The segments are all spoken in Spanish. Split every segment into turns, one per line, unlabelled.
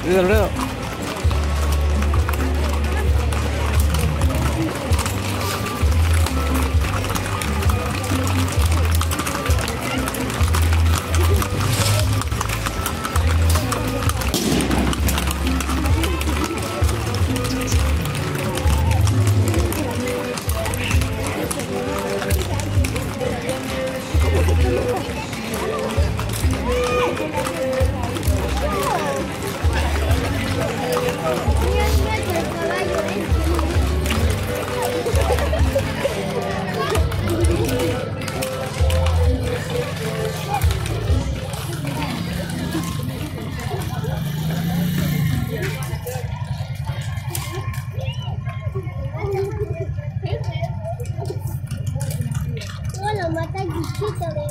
Luis Alfredo.
Lo mata el bichito de...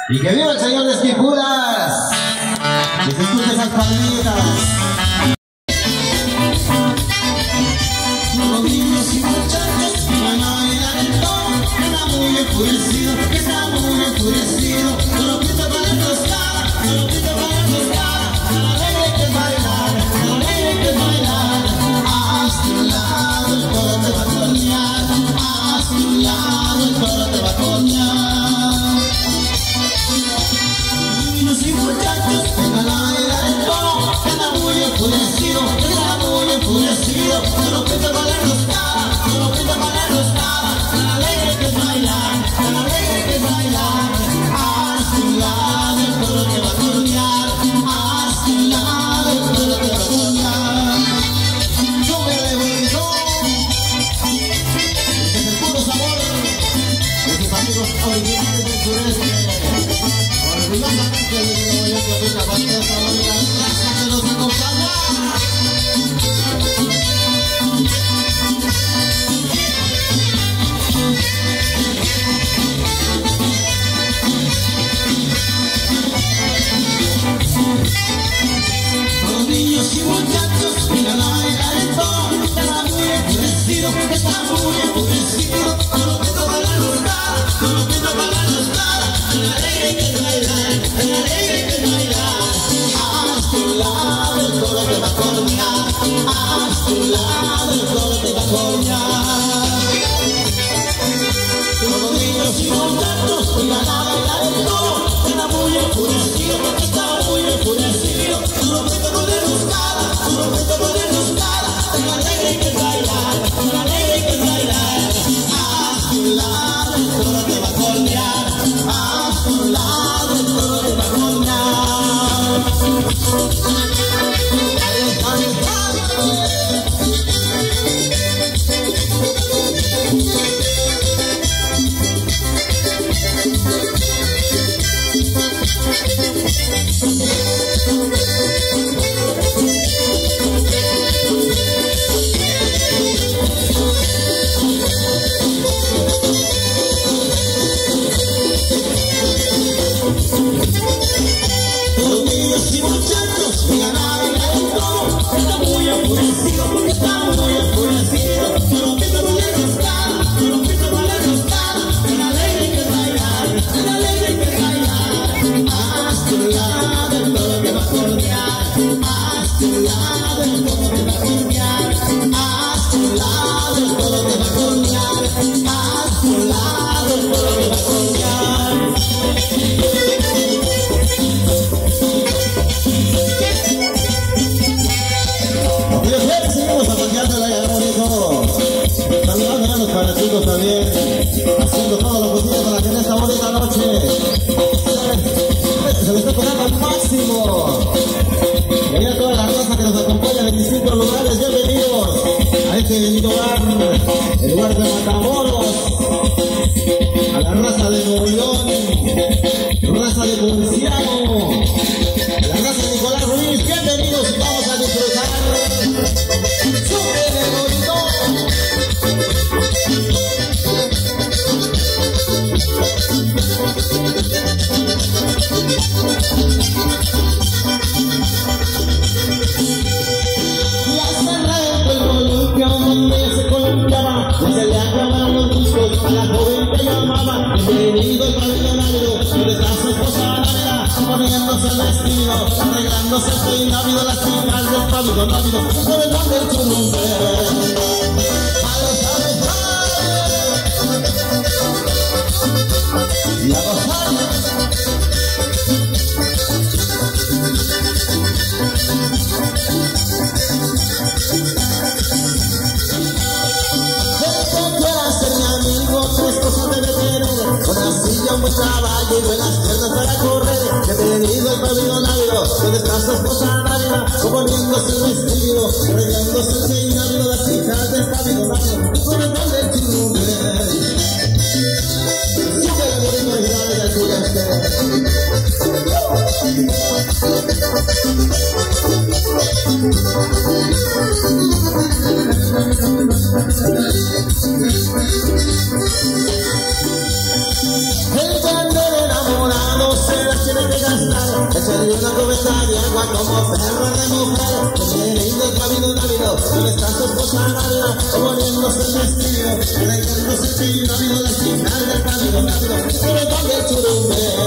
Y que viva el señor de Esquipulas. Que se escuchen esas palmitas. Los niños y muchachos van a bailar el ton. Está muy enfurecido, está muy enfurecido. Solo pinta para la tostada, solo pinta para la tostada. La alegre que bailar, la alegre que bailar. A su lado el coro te va a coñar. A su lado el coro te va a coñar. Niños y muchachos vengan a bailar el ton. Está muy enfurecido, está muy enfurecido. Solo pinta para la tostada, solo pinta para la tostada. La alegre que bailar, la alegre que bailar. A su lado el coro te va a coñar. A su lado el coro te va a coñar. Yo me devuelvo. Este es el puro sabor de sus amigos originales del sureste. Orgullosamente les digo yo que fui capaz de esta bonita raza que nos acompaña. Los niños y muchachos vengan a bailar el ton. Está muy enfurecido, está muy enfurecido. Solo pinta para la tostada, solo pinta para la tostada. La alegre que bailar, la alegre que bailar. A su lado el coro te va a coñar. A su lado el coro te va a coñar. Los niños y muchachos vengan a bailar el ton. Está muy enfurecido, está muy enfurecido. Solo pinta para la tostada, solo pinta para la tostada. La alegre que bailar, la alegre que bailar. A su lado el coro te va a coñar. A su lado el coro te va a coñar. Ahí está, ahí está. Los niños y muchachos vengan a bailar el ton. Está muy enfurecido, está muy enfurecido. Solo pinta para la tostada, solo pinta para la tostada. La alegre que bailar, la alegre que bailar. A su lado el coro te va a coñar. A su lado el coro te va a coñar. A su lado el coro te va a coñar. A su lado el coro te va a coñar. Y después seguimos apoyándola ya bonito. Saludando a los panecitos también. Haciendo todo lo posible para que en esta bonita noche se le esté tocando al máximo. Y a toda la raza que nos acompaña en distintos lugares, bienvenidos a este lugar, el lugar de Matamoros, a la raza de Nuevo raza de Ponciano, la raza de Nicolás Ruiz, bienvenidos y vamos a disfrutar. ¡Súper bonito! Se le acabaron los discos a la joven que llamaba. Bienvenido el pabellonario, donde está su esposa Anabela, poniéndose el vestido, arreglándose el peinado, las chicas del pabellonario, por el nombre de su nombre. A los y a gozar. Una silla, un buen caballo y buenas piernas para correr. Bienvenido al pabellonario, donde está su esposa Navidad, componiéndose el vestido, arreglándose el peinado, las hijas del pabellonario, por el nombre del chingumbe. Sí que la bonita original del sureste. El bando de enamorados Salió una cubeta de agua como perro de mujer. Que lindo el camino Navido, donde está su esposa Navidad, poniéndose el vestido, recorriéndose el pirámido, al final del camino Navido, pero donde el churumbe.